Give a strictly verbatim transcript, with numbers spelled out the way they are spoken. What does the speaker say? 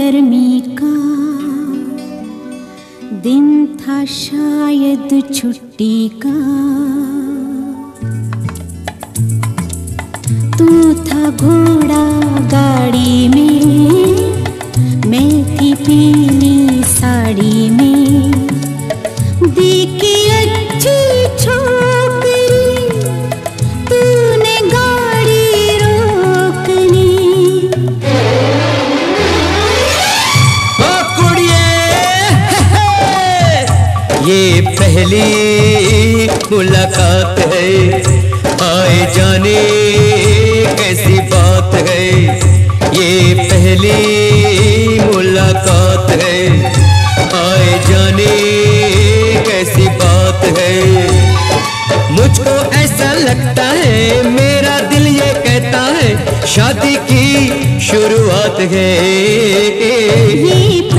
गर्मी का दिन था शायद छुट्टी का। तू था घोड़ा गाड़ी में, मैं थी पीली साड़ी में। देखी अच्छी छोकरी, तूने गाड़ी रोक ली। ओ कुड़िए, ये पहली मुलाकात है, आए जाने कैसी बात है। ये पहली मुलाकात है, आए जाने कैसी बात है। मुझको ऐसा लगता है, मेरा दिल ये कहता है, शादी की शुरुआत है। ये